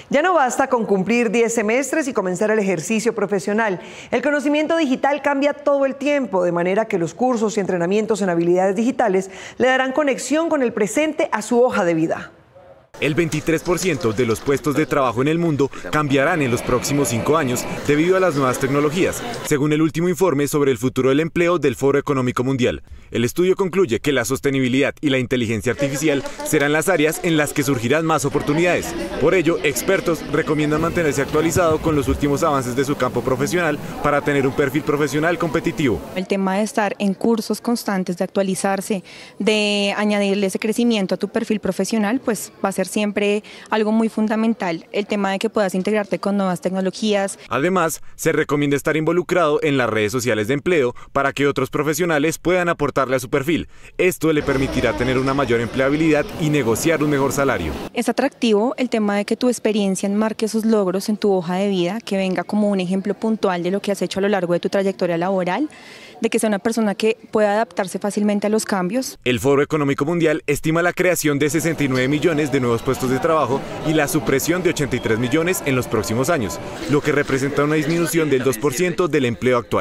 Ya no basta con cumplir 10 semestres y comenzar el ejercicio profesional. El conocimiento digital cambia todo el tiempo, de manera que los cursos y entrenamientos en habilidades digitales le darán conexión con el presente a su hoja de vida. El 23% de los puestos de trabajo en el mundo cambiarán en los próximos 5 años debido a las nuevas tecnologías, según el último informe sobre el futuro del empleo del Foro Económico Mundial. El estudio concluye que la sostenibilidad y la inteligencia artificial serán las áreas en las que surgirán más oportunidades. Por ello, expertos recomiendan mantenerse actualizado con los últimos avances de su campo profesional para tener un perfil profesional competitivo. El tema de estar en cursos constantes, de actualizarse, de añadirle ese crecimiento a tu perfil profesional, pues va a ser siempre algo muy fundamental. El tema de que puedas integrarte con nuevas tecnologías. Además, se recomienda estar involucrado en las redes sociales de empleo para que otros profesionales puedan aportarle a su perfil. Esto le permitirá tener una mayor empleabilidad y negociar un mejor salario. Es atractivo el tema de que tu experiencia enmarque esos logros en tu hoja de vida, que venga como un ejemplo puntual de lo que has hecho a lo largo de tu trayectoria laboral, de que sea una persona que pueda adaptarse fácilmente a los cambios. El Foro Económico Mundial estima la creación de 69 millones de nuevos puestos de trabajo y la supresión de 83 millones en los próximos años, lo que representa una disminución del 2% del empleo actual.